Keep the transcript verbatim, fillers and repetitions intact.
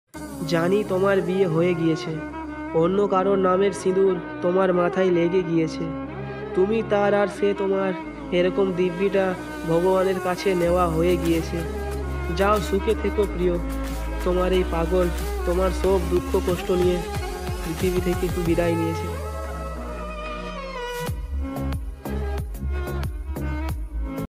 জানি তোমার বিয়ে হয়ে গিয়েছে, অন্য কারোর নামের সিঁদুর তোমার মাথায় লেগে গিয়েছে। তুমি তার আর সে তোমার, এরকম দিব্যিটা ভগবানের কাছে নেওয়া হয়ে গিয়েছে। যাও, সুখে থেকো প্রিয়। তোমার এই পাগল তোমার সব দুঃখ কষ্ট নিয়ে পৃথিবী থেকে বিদায় নিয়েছে।